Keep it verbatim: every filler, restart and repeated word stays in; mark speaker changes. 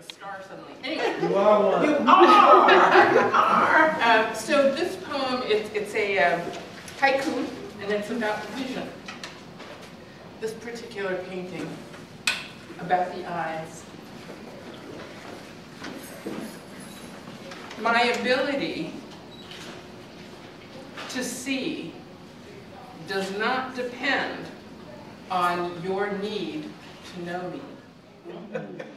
Speaker 1: a star suddenly. Anyway,
Speaker 2: You are one.
Speaker 1: you are. You are. Um, so this poem, it, it's a um, haiku, and it's about vision. This particular painting about the eyes. My ability to see does not depend on your need to know me.